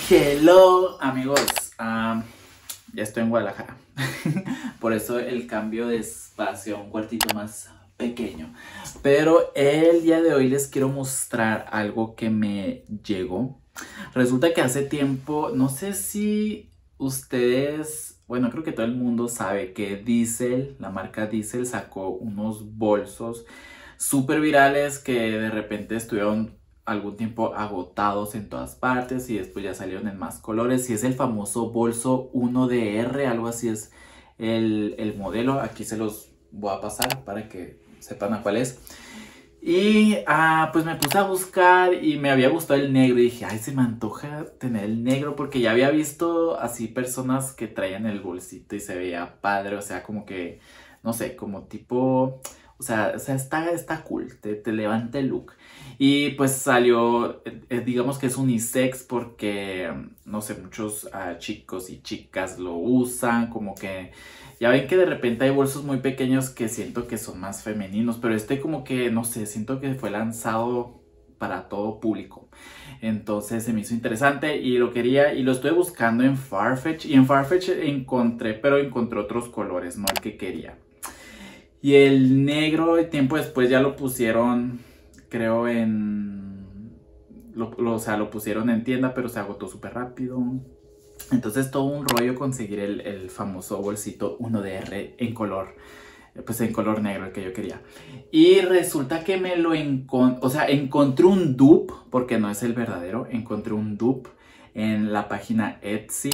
Hello amigos, ya estoy en Guadalajara, por eso el cambio de espacio a un cuartito más pequeño. Pero el día de hoy les quiero mostrar algo que me llegó. Resulta que hace tiempo, no sé si ustedes, bueno, creo que todo el mundo sabe que Diesel, la marca Diesel, sacó unos bolsos súper virales que de repente estuvieron algún tiempo agotados en todas partes y después ya salieron en más colores. Y es el famoso bolso 1DR, algo así es el modelo. Aquí se los voy a pasar para que sepan a cuál es. Y pues me puse a buscar y me había gustado el negro y dije, ay, se me antoja tener el negro porque ya había visto así personas que traían el bolsito y se veía padre, o sea, como que, no sé, como tipo, o sea, está cool, te levanta el look. Y pues salió, digamos que es unisex porque, no sé, muchos chicos y chicas lo usan, como que ya ven que de repente hay bolsos muy pequeños que siento que son más femeninos, pero este como que, no sé, siento que fue lanzado para todo público. Entonces se me hizo interesante y lo quería y lo estuve buscando en Farfetch y en Farfetch encontré, pero encontré otros colores, no el que quería. Y el negro, tiempo después ya lo pusieron, creo o sea, lo pusieron en tienda, pero se agotó súper rápido. Entonces todo un rollo conseguir el famoso bolsito 1DR en color, pues en color negro, el que yo quería. Y resulta que me lo encontré, o sea, encontré un dupe, porque no es el verdadero, encontré un dupe en la página Etsy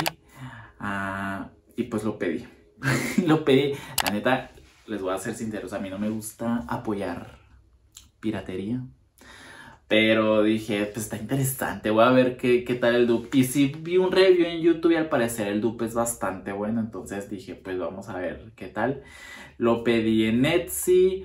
y pues lo pedí. Lo pedí, la neta, les voy a ser sinceros, a mí no me gusta apoyar piratería. Pero dije, pues está interesante, voy a ver qué tal el dupe. Y sí vi un review en YouTube y al parecer el dupe es bastante bueno. Entonces dije, pues vamos a ver qué tal. Lo pedí en Etsy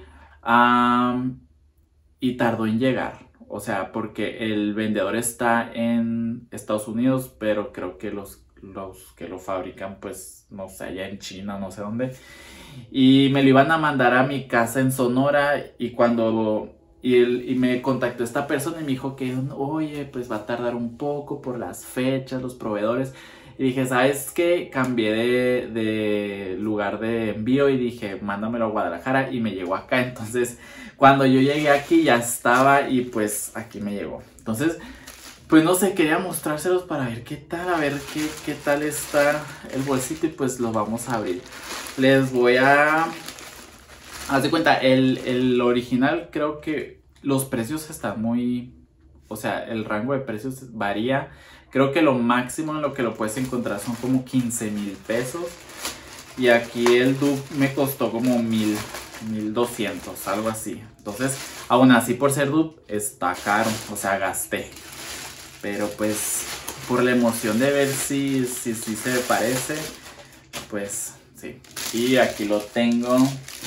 y tardó en llegar. O sea, porque el vendedor está en Estados Unidos, pero creo que los que lo fabrican, pues no sé, allá en China, no sé dónde. Y me lo iban a mandar a mi casa en Sonora y cuando... Y me contactó esta persona y me dijo que, oye, pues va a tardar un poco por las fechas, los proveedores. Y dije, ¿sabes qué? Cambié de lugar de envío y dije, mándamelo a Guadalajara y me llegó acá. Entonces, cuando yo llegué aquí ya estaba y pues aquí me llegó. Entonces, pues no sé, quería mostrárselos para ver qué tal, a ver qué tal está el bolsito y pues lo vamos a abrir. Les voy a... Haz de cuenta, el original creo que los precios están muy... O sea, el rango de precios varía. Creo que lo máximo en lo que lo puedes encontrar son como 15,000 pesos. Y aquí el dupe me costó como 1,200, algo así. Entonces, aún así por ser dupe está caro, o sea, gasté. Pero pues, por la emoción de ver si se parece, pues sí. Y aquí lo tengo.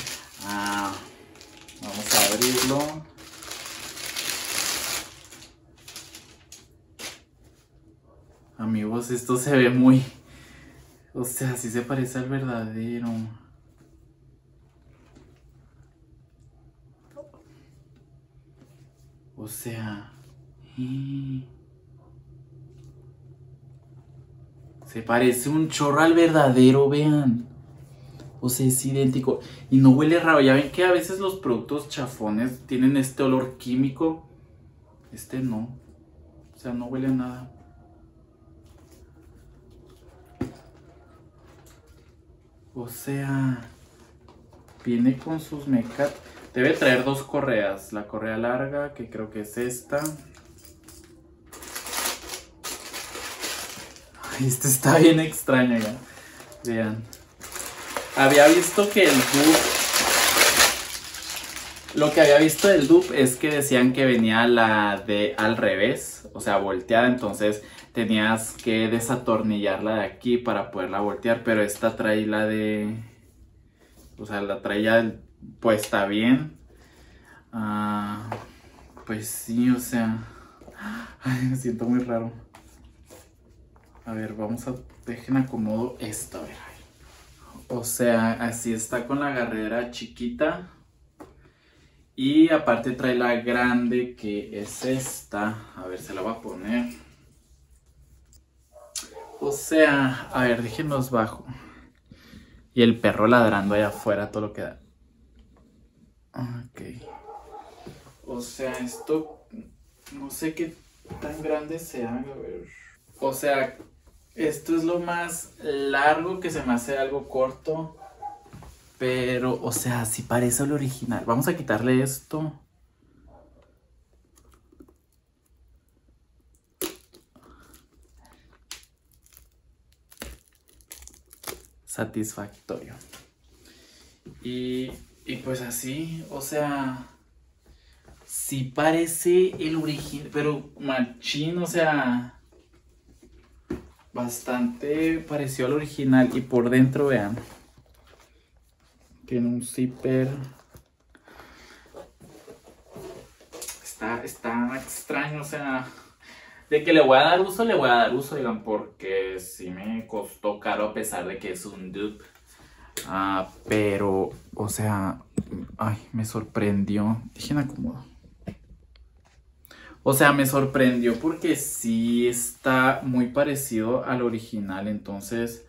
Vamos a abrirlo. Amigos, esto se ve muy... O sea, sí se parece al verdadero. O sea... Se parece un chorro al verdadero, vean. O sea, es idéntico. Y no huele raro. Ya ven que a veces los productos chafones tienen este olor químico. Este no. O sea, no huele a nada. O sea, viene con sus mecas. Debe traer dos correas. La correa larga, que creo que es esta. Ay, esta está bien extraña ya. Vean. Había visto que el dupe... Lo que había visto del dupe es que decían que venía la de al revés. O sea, volteada. Entonces tenías que desatornillarla de aquí para poderla voltear. Pero esta trae la de... O sea, la trae ya puesta bien. Pues sí, o sea... Ay, me siento muy raro. A ver, vamos a... Dejen acomodo esto, a ver. O sea, así está con la agarrera chiquita. Y aparte trae la grande, que es esta. A ver, se la voy a poner. O sea, a ver, déjenos bajo. Y el perro ladrando allá afuera, todo lo que da. Ok. O sea, esto no sé qué tan grande sea. A ver. O sea, esto es lo más largo que se me hace algo corto. Pero, o sea, sí parece el original. Vamos a quitarle esto. Satisfactorio. Y pues así, o sea, sí parece el original, pero machín, o sea, bastante parecido al original. Y por dentro, vean, tiene un zipper. Está extraño, o sea, de que le voy a dar uso, digan, porque sí me costó caro a pesar de que es un dupe. Pero, o sea, ay, me sorprendió. Dejen acomodo. O sea, me sorprendió porque sí está muy parecido al original. Entonces,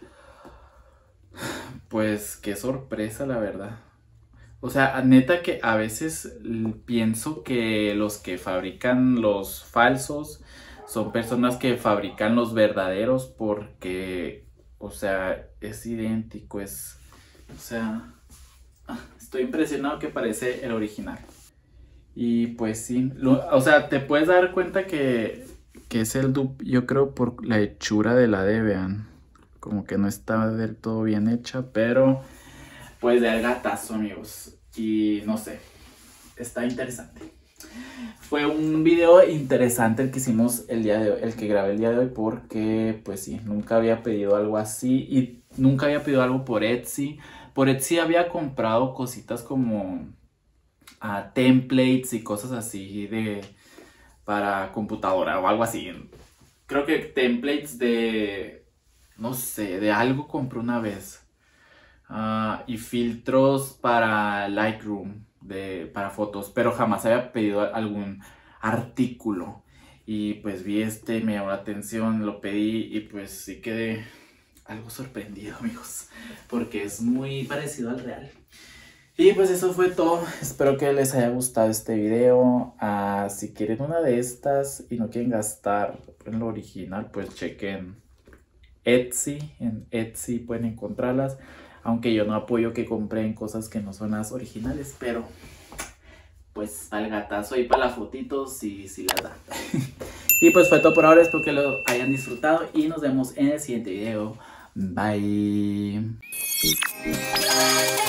pues qué sorpresa, la verdad. O sea, neta que a veces pienso que los que fabrican los falsos son personas que fabrican los verdaderos porque, o sea, es idéntico, o sea, estoy impresionado que parece el original. Y pues sí, o sea, te puedes dar cuenta que es el dupe, yo creo, por la hechura de la D, vean. Como que no está del todo bien hecha, pero pues de gatazo, amigos. Y no sé, está interesante. Fue un video interesante el que hicimos el día de hoy, el que grabé el día de hoy, porque pues sí, nunca había pedido algo así y nunca había pedido algo por Etsy. Por Etsy había comprado cositas como templates y cosas así para computadora o algo así. Creo que templates no sé, de algo compré una vez. Y filtros para Lightroom para fotos, pero jamás había pedido algún artículo. Y pues vi me llamó la atención, lo pedí y pues sí quedé algo sorprendido, amigos, porque es muy parecido al real. Y pues eso fue todo. Espero que les haya gustado este video. Si quieren una de estas y no quieren gastar en lo original, pues chequen Etsy. En Etsy pueden encontrarlas. Aunque yo no apoyo que compren cosas que no son las originales, pero pues al gatazo ahí para las fotitos si las da. Y pues fue todo por ahora. Espero que lo hayan disfrutado y nos vemos en el siguiente video. Bye.